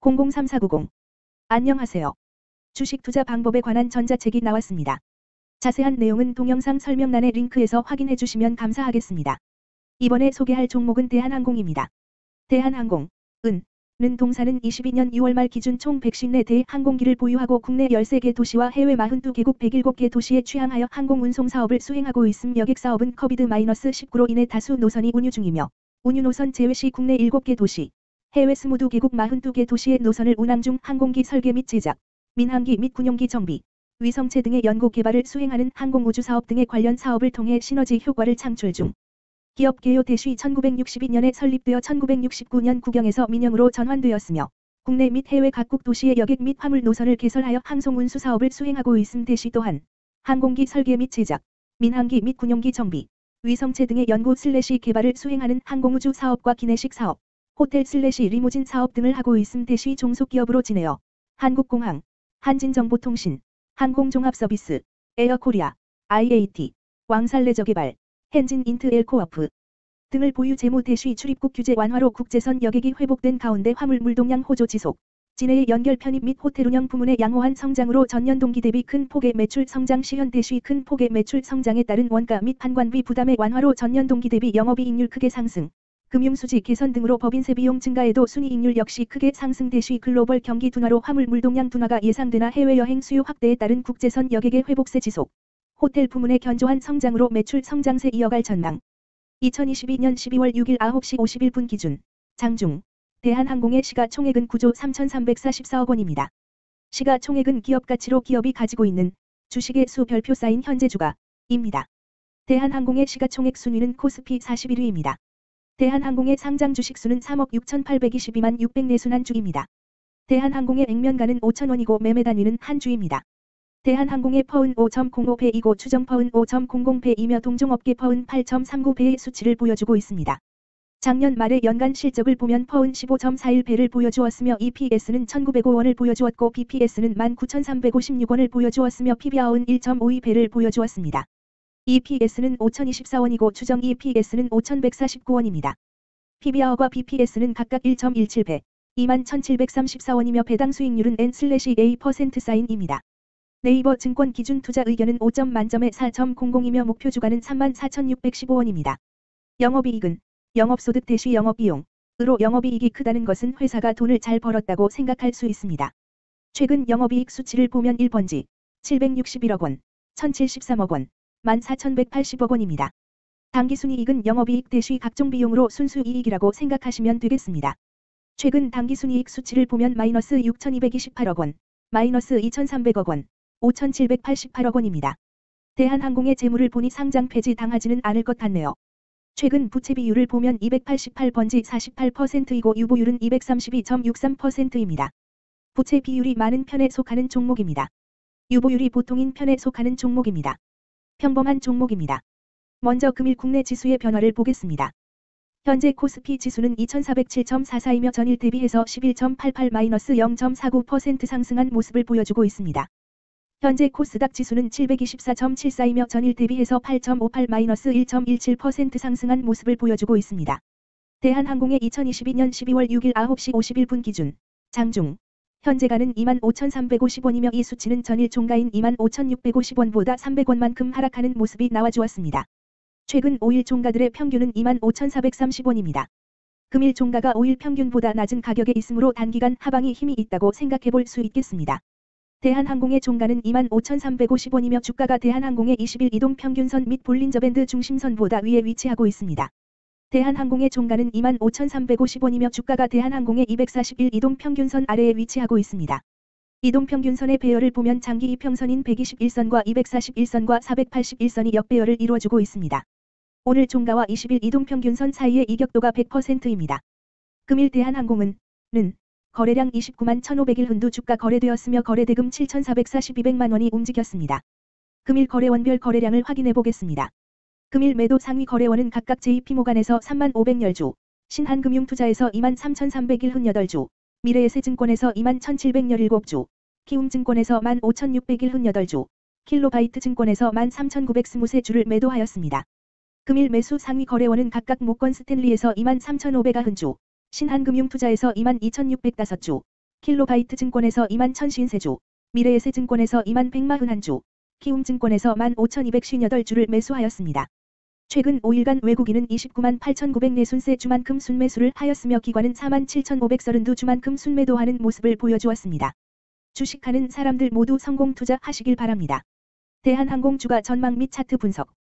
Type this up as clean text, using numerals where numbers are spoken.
003490. 안녕하세요. 주식 투자 방법에 관한 전자책이 나왔습니다. 자세한 내용은 동영상 설명란의 링크에서 확인해 주시면 감사하겠습니다. 이번에 소개할 종목은 대한항공입니다. 대한항공, 는 동사는 22년 2월 말 기준 총 154대의 항공기를 보유하고 국내 13개 도시와 해외 42개국 107개 도시에 취항하여 항공운송 사업을 수행하고 있음. 여객 사업은 COVID-19로 인해 다수 노선이 운유 중이며 운유 노선 제외 시 국내 7개 도시, 해외 22개국 42개 도시의 노선을 운항 중 항공기 설계 및 제작, 민항기 및 군용기 정비, 위성체 등의 연구 개발을 수행하는 항공우주 사업 등의 관련 사업을 통해 시너지 효과를 창출 중. 기업 개요 대시 1962년에 설립되어 1969년 국영에서 민영으로 전환되었으며 국내 및 해외 각국 도시의 여객 및 화물 노선을 개설하여 항송 운수 사업을 수행하고 있음. 대시 또한 항공기 설계 및 제작, 민항기 및 군용기 정비, 위성체 등의 연구 / 개발을 수행하는 항공우주 사업과 기내식 사업, 호텔 / 리무진 사업 등을 하고 있음. 대시 종속기업으로 지내어 한국공항, 한진정보통신, 항공종합서비스, 에어코리아, IAT, 왕살레저개발, hen진인트엘코어프 등을 보유. 재무 대시 출입국 규제 완화로 국제선 여객이 회복된 가운데 화물 물동량 호조 지속, 진해의 연결 편입 및 호텔 운영 부문의 양호한 성장으로 전년 동기 대비 큰 폭의 매출 성장 시현 대시 큰 폭의 매출 성장에 따른 원가 및 판관비 부담의 완화로 전년 동기 대비 영업이익률 크게 상승, 금융수지 개선 등으로 법인세 비용 증가에도 순이익률 역시 크게 상승. 대시 글로벌 경기 둔화로 화물 물동량 둔화가 예상되나 해외여행 수요 확대에 따른 국제선 여객의 회복세 지속, 호텔 부문의 견조한 성장으로 매출 성장세 이어갈 전망. 2022년 12월 6일 9시 51분 기준 장중 대한항공의 시가총액은 9조 3,344억 원입니다. 시가총액은 기업가치로 기업이 가지고 있는 주식의 수 별표 쌓인 현재 주가입니다. 대한항공의 시가총액 순위는 코스피 41위입니다. 대한항공의 상장 주식수는 3억 6,822만 604순한 주입니다. 대한항공의 액면가는 5,000원이고 매매 단위는 한 주입니다. 대한항공의 퍼은 5.05배이고 추정 퍼은 5.00배이며 동종업계 퍼은 8.39배의 수치를 보여주고 있습니다. 작년 말의 연간 실적을 보면 퍼은 15.41배를 보여주었으며 EPS는 1,905원을 보여주었고 BPS는 19,356원을 보여주었으며 PBR은 1.52배를 보여주었습니다. EPS는 5,024원이고 추정 EPS는 5,149원입니다. PBR과 BPS는 각각 1.17배, 21,734원이며 배당 수익률은 N/A%입니다. 네이버 증권 기준 투자 의견은 5점 만점에 4.00이며 목표 주가는 34,615원입니다. 영업이익은 영업소득 대시 영업비용으로 영업이익이 크다는 것은 회사가 돈을 잘 벌었다고 생각할 수 있습니다. 최근 영업이익 수치를 보면 1번지 761억 원, 1,073억 원, 14,180억 원입니다. 당기순이익은 영업이익 대시 각종 비용으로 순수이익이라고 생각하시면 되겠습니다. 최근 당기순이익 수치를 보면 마이너스 6,228억 원, 마이너스 2,300억 원, 5,788억 원입니다. 대한항공의 재물을 보니 상장 폐지 당하지는 않을 것 같네요. 최근 부채 비율을 보면 288번지 48%이고 유보율은 232.63%입니다. 부채 비율이 많은 편에 속하는 종목입니다. 유보율이 보통인 편에 속하는 종목입니다. 평범한 종목입니다. 먼저 금일 국내 지수의 변화를 보겠습니다. 현재 코스피 지수는 2407.44이며 전일 대비해서 11.88-0.49% 상승한 모습을 보여주고 있습니다. 현재 코스닥 지수는 724.74이며 전일 대비해서 8.58-1.17% 상승한 모습을 보여주고 있습니다. 대한항공의 2022년 12월 6일 9시 51분 기준 장중 현재가는 25,350원이며 이 수치는 전일 종가인 25,650원보다 300원만큼 하락하는 모습이 나와주었습니다. 최근 5일 종가들의 평균은 25,430원입니다. 금일 종가가 5일 평균보다 낮은 가격에 있으므로 단기간 하방이 힘이 있다고 생각해볼 수 있겠습니다. 대한항공의 종가는 25,350원이며 주가가 대한항공의 20일 이동평균선 및 볼린저밴드 중심선보다 위에 위치하고 있습니다. 대한항공의 종가는 25,350원이며 주가가 대한항공의 241 이동평균선 아래에 위치하고 있습니다. 이동평균선의 배열을 보면 장기 이평선인 121선과 241선과 481선이 역배열을 이루어주고 있습니다. 오늘 종가와 20일 이동평균선 사이의 이격도가 100%입니다. 금일 대한항공은 거래량 29만 1,500일 흔두 주가 거래되었으며 거래대금 7,442백만 원이 움직였습니다. 금일 거래원별 거래량을 확인해 보겠습니다. 금일 매도 상위 거래원은 각각 JP모간에서 3만 500열주, 신한금융투자에서 2만 3,301흔8주, 미래에셋증권에서 2만 1,717주, 키움증권에서 1만 5,601흔8주, 킬로바이트증권에서 1만 3,923주를 매도하였습니다. 금일 매수 상위 거래원은 각각 모건 스탠리에서 2만 3,500주, 신한금융투자에서 2만 2,605주, 킬로바이트 증권에서 21,053주, 미래에셋증권에서 21,141주, 키움증권에서 15,258주를 매수하였습니다. 최근 5일간 외국인은 298,940세 주만큼 순매수를 하였으며 기관은 47,532주만큼 순매도하는 모습을 보여주었습니다. 주식하는 사람들 모두 성공 투자하시길 바랍니다. 대한항공 주가 전망 및 차트 분석